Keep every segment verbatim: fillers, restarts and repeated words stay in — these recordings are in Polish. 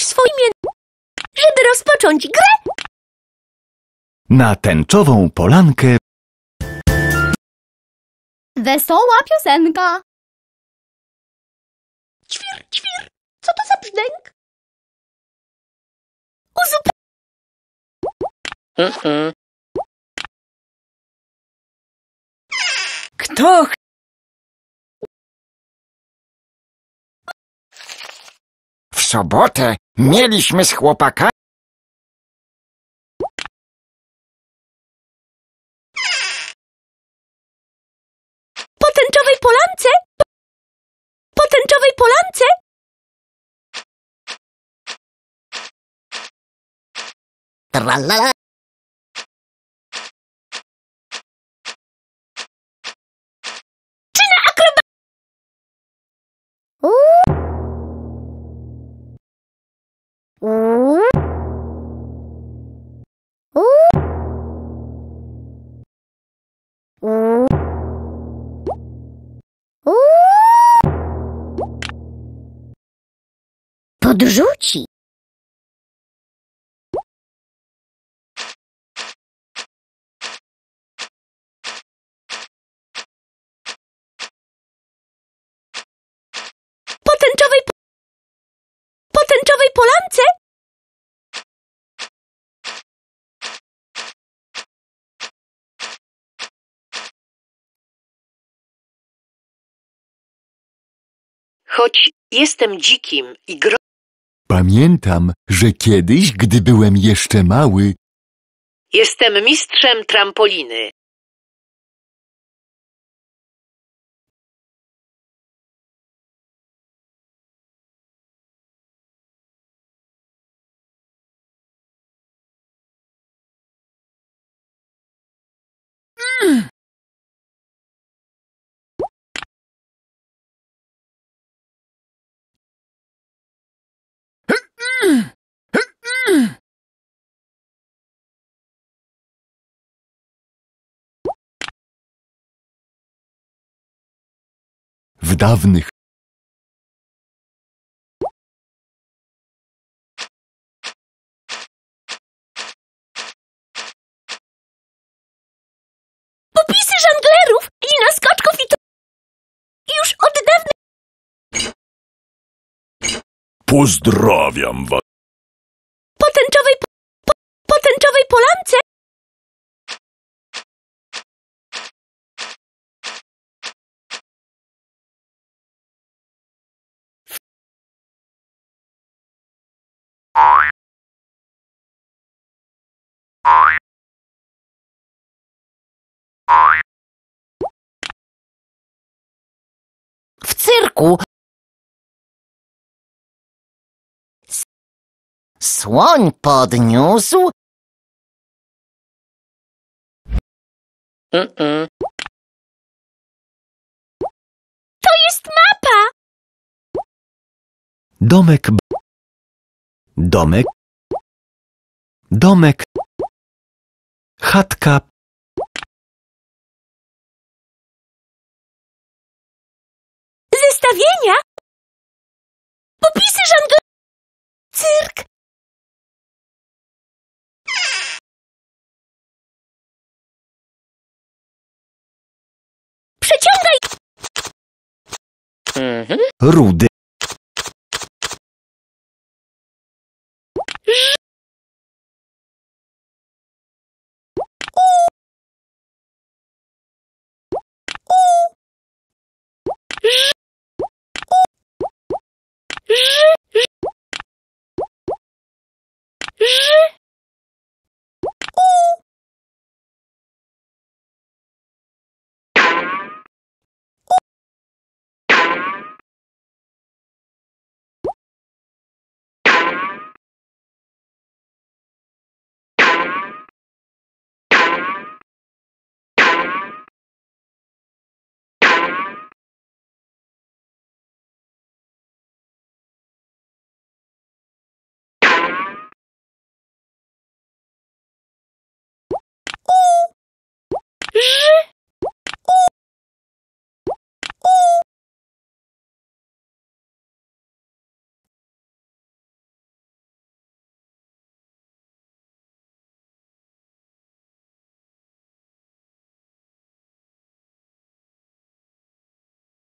swoim, żeby rozpocząć grę. Na tęczową polankę. Wesoła piosenka. Ćwir, ćwir. Co to za brzdęk? Uzupełnić. Mm-mm. Kto? W sobotę mieliśmy z chłopakami Po tęczowej polance? Po tęczowej polance? Tralala. Czy na akroba... Podrzuci. Po tęczowej... Po tęczowej polance? Choć jestem dzikim i gro... Pamiętam, że kiedyś, gdy byłem jeszcze mały, Jestem mistrzem trampoliny. w dawnych Popisy żonglerów, lina skoczków i to... Już od dawna... Pozdrawiam was. Po tęczowej... Po, po tęczowej polance? w cyrku. S- Słoń podniósł Mm-mm. To jest mapa! Domek. b- Domek. Domek. Chatka. Zestawienia? Popisy żonglerów... Cyrk. Przeciągaj! Mhm. Rudy.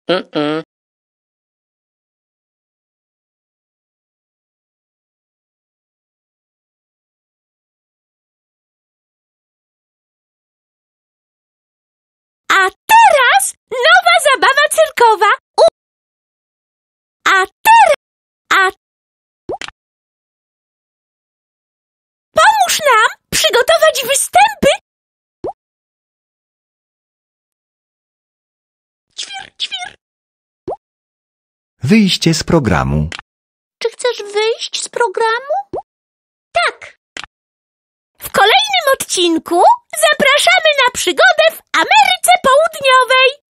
Mm-mm. A teraz nowa zabawa cyrkowa. U. A teraz... A... Pomóż nam przygotować występy. Ćwir, ćwir. Wyjście z programu. Czy chcesz wyjść z programu? Tak. W kolejnym odcinku zapraszamy na przygodę w Ameryce Południowej.